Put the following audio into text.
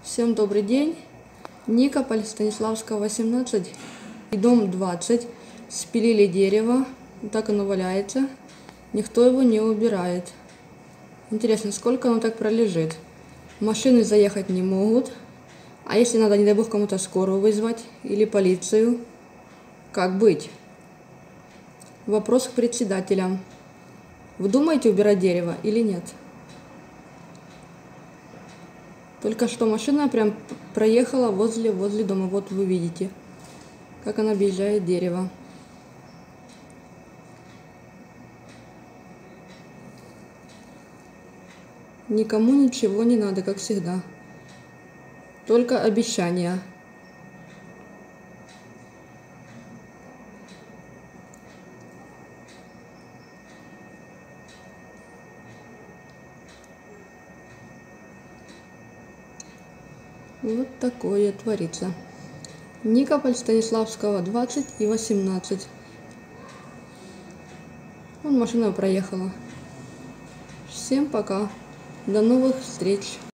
Всем добрый день. Никополь, Станиславского, 18 и дом 20. Спилили дерево, так оно валяется. Никто его не убирает. Интересно, сколько оно так пролежит? Машины заехать не могут. А если надо, не дай бог, кому-то скорую вызвать или полицию? Как быть? Вопрос к председателям. Вы думаете убирать дерево или нет? Только что машина прям проехала возле дома. Вот вы видите, как она объезжает дерево. Никому ничего не надо, как всегда. Только обещания. Вот такое творится. Никополь, Станиславского, 20 и 18. Вон машина проехала. Всем пока. До новых встреч.